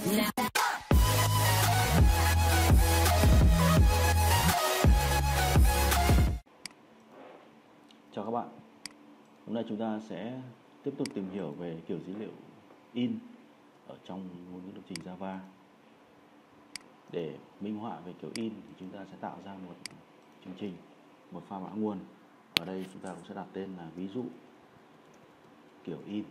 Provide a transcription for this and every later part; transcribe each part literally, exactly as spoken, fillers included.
Chào các bạn. Hôm nay chúng ta sẽ tiếp tục tìm hiểu về kiểu dữ liệu in ở trong ngôn ngữ lập trình Java. Để minh họa về kiểu in thì chúng ta sẽ tạo ra một chương trình, một pha mã nguồn. Ở đây chúng ta cũng sẽ đặt tên là ví dụ kiểu in.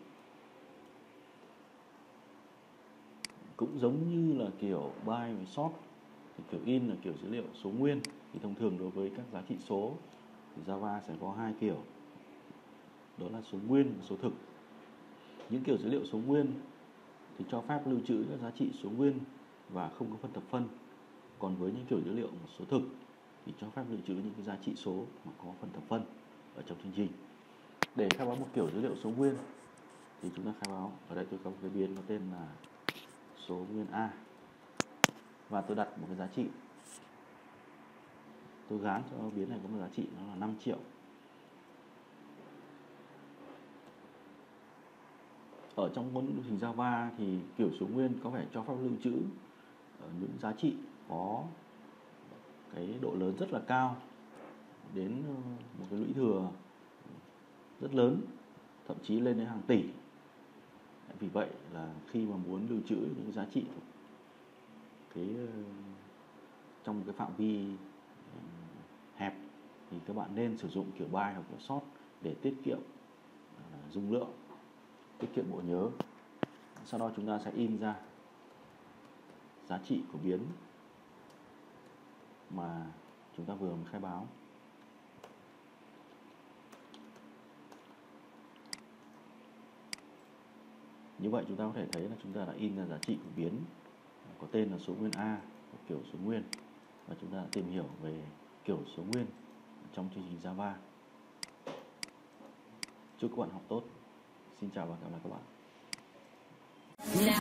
Cũng giống như là kiểu byte và sort thì kiểu in là kiểu dữ liệu số nguyên. Thì thông thường đối với các giá trị số thì Java sẽ có hai kiểu, đó là số nguyên và số thực. Những kiểu dữ liệu số nguyên thì cho phép lưu trữ các giá trị số nguyên và không có phân thập phân. Còn với những kiểu dữ liệu số thực thì cho phép lưu trữ những cái giá trị số mà có phân thập phân ở trong chương trình. Để khai báo một kiểu dữ liệu số nguyên thì chúng ta khai báo, ở đây tôi có một cái biến có tên là số nguyên A và tôi đặt một cái giá trị, tôi gán cho biến này có một giá trị nó là năm triệu. Ở trong ngôn ngữ lập trình Java thì kiểu số nguyên có vẻ cho phép lưu trữ những giá trị có cái độ lớn rất là cao, đến một cái lũy thừa rất lớn, thậm chí lên đến hàng tỷ. Vì vậy là khi mà muốn lưu trữ những giá trị cái trong một cái phạm vi hẹp thì các bạn nên sử dụng kiểu byte hoặc kiểu sort để tiết kiệm uh, dung lượng, tiết kiệm bộ nhớ. Sau đó chúng ta sẽ in ra giá trị của biến mà chúng ta vừa khai báo. Như vậy chúng ta có thể thấy là chúng ta đã in ra giá trị của biến có tên là số nguyên A, kiểu số nguyên, và chúng ta đã tìm hiểu về kiểu số nguyên trong chương trình Java. Chúc các bạn học tốt. Xin chào và hẹn gặp lại các bạn.